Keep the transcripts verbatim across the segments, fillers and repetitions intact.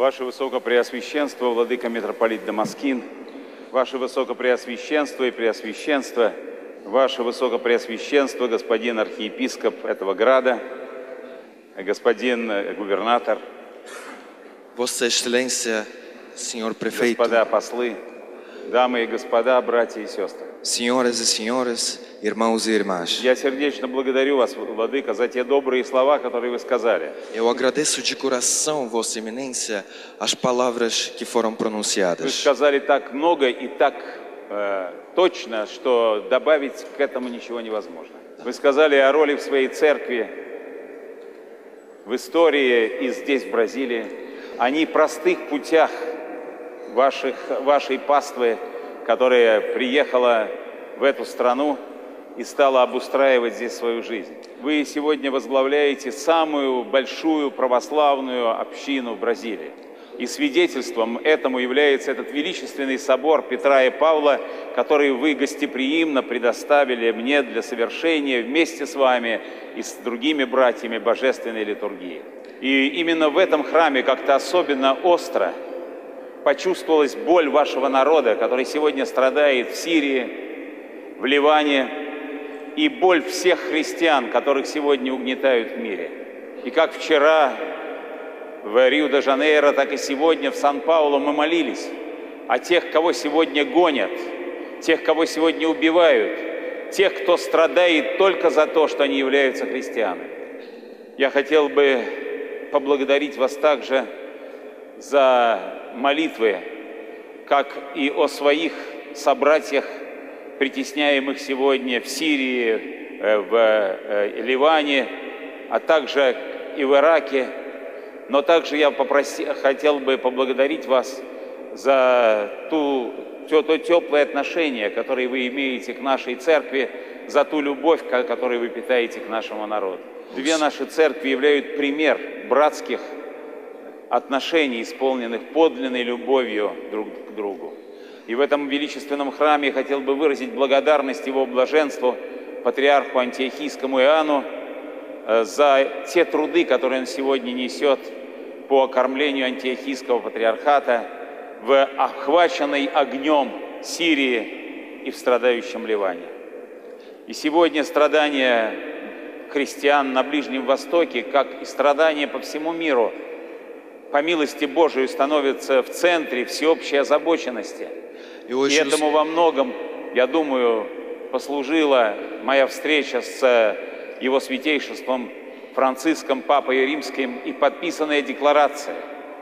Ваше Высокопреосвященство, Владыка Митрополит Дамаскин, Ваше Высокопреосвященство и Преосвященство, Ваше Высокопреосвященство, господин архиепископ этого града, господин губернатор, Vossa Excelência, Senhor Prefeito, господа послы, дамы и господа, братья и сестры. senhoras e senhores, irmãos e irmãs. Я сердечно благодарю вас, Владыка, за те добрые слова, которые вы сказали. Eu agradeço de coração, Vossa Eminência, as palavras que foram Вы pronunciadas. сказали так много и так э, точно, что добавить к этому ничего невозможно. Вы сказали о роли в своей церкви, в истории и здесь, в Бразилии, о непростых путях ваших, вашей паствы, которая приехала в эту страну и стала обустраивать здесь свою жизнь. Вы сегодня возглавляете самую большую православную общину в Бразилии. И свидетельством этому является этот величественный собор Петра и Павла, который вы гостеприимно предоставили мне для совершения вместе с вами и с другими братьями божественной литургии. И именно в этом храме как-то особенно остро почувствовалась боль вашего народа, который сегодня страдает в Сирии, в Ливане, и боль всех христиан, которых сегодня угнетают в мире. И как вчера в Рио-де-Жанейро, так и сегодня в Сан-Паулу мы молились о тех, кого сегодня гонят, тех, кого сегодня убивают, тех, кто страдает только за то, что они являются христианами. Я хотел бы поблагодарить вас также за молитвы, как и о своих собратьях, притесняемых сегодня в Сирии, в Ливане, а также и в Ираке. Но также я попроси, хотел бы поблагодарить вас за ту, то, то теплое отношение, которое вы имеете к нашей церкви, за ту любовь, которую вы питаете к нашему народу. Две наши церкви являются пример братских отношений, исполненных подлинной любовью друг к другу. И в этом величественном храме я хотел бы выразить благодарность его блаженству, патриарху Антиохийскому Иоанну, за те труды, которые он сегодня несет по окормлению Антиохийского патриархата в охваченной огнем Сирии и в страдающем Ливане. И сегодня страдания христиан на Ближнем Востоке, как и страдания по всему миру, по милости Божией становятся в центре всеобщей озабоченности. И этому во многом, я думаю, послужила моя встреча с его святейшеством Франциском, Папой Римским, и подписанная декларация.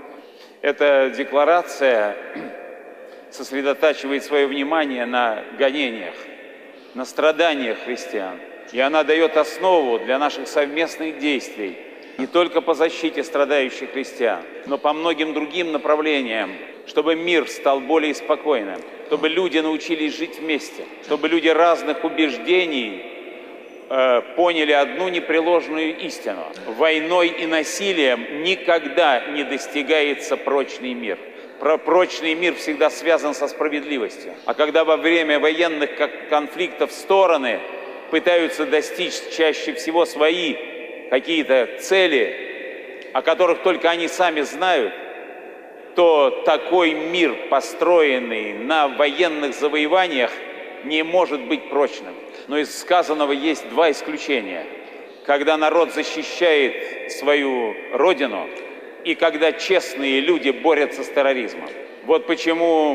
Эта декларация сосредотачивает свое внимание на гонениях, на страданиях христиан. И она дает основу для наших совместных действий не только по защите страдающих христиан, но по многим другим направлениям, чтобы мир стал более спокойным, чтобы люди научились жить вместе, чтобы люди разных убеждений э, поняли одну непреложную истину. Войной и насилием никогда не достигается прочный мир. Про прочный мир всегда связан со справедливостью. А когда во время военных конфликтов стороны пытаются достичь чаще всего свои какие-то цели, о которых только они сами знают, то такой мир, построенный на военных завоеваниях, не может быть прочным. Но из сказанного есть два исключения. Когда народ защищает свою родину и когда честные люди борются с терроризмом. Вот почему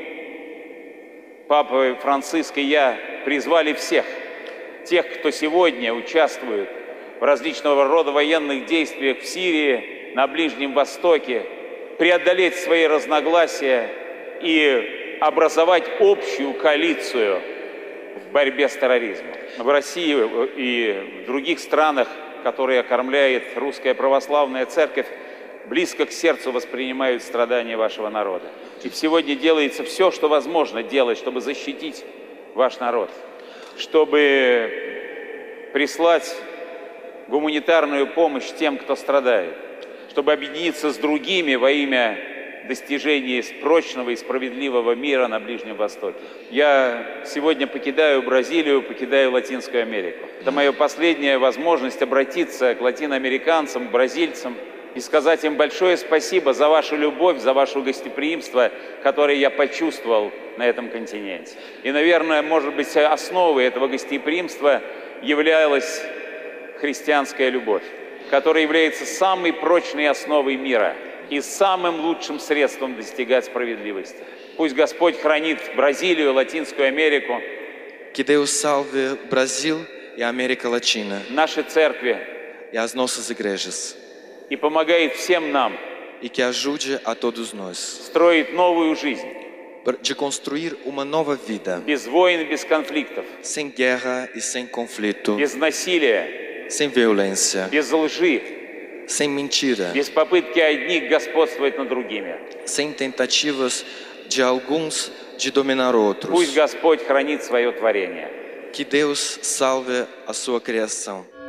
мы, Папа Франциск и я, призвали всех, тех, кто сегодня участвует в различного рода военных действиях в Сирии, на Ближнем Востоке, преодолеть свои разногласия и образовать общую коалицию в борьбе с терроризмом. В России и в других странах, которые окормляет Русская Православная Церковь, близко к сердцу воспринимают страдания вашего народа. И сегодня делается все, что возможно делать, чтобы защитить ваш народ, чтобы прислать гуманитарную помощь тем, кто страдает, чтобы объединиться с другими во имя достижения прочного и справедливого мира на Ближнем Востоке. Я сегодня покидаю Бразилию, покидаю Латинскую Америку. Это моя последняя возможность обратиться к латиноамериканцам, к бразильцам и сказать им большое спасибо за вашу любовь, за ваше гостеприимство, которое я почувствовал на этом континенте. И, наверное, может быть, основой этого гостеприимства являлась христианская любовь, которая является самой прочной основой мира и самым лучшим средством достигать справедливости. Пусть Господь хранит Бразилию, Латинскую Америку, Que Deus salve o Brasil e a América Latina наши церкви e as nossas igrejas. и помогает всем нам E que ajude a todos nós строить новую жизнь, de construir uma nova vida, без войн, без конфликтов, sem guerra e sem conflito, без насилия, sem violência, без лжи, sem mentira, без попытки одних господствовать над другими. sem tentativas de alguns de dominar outros. Пусть Господь хранит свое творение. Que Deus salve a sua criação.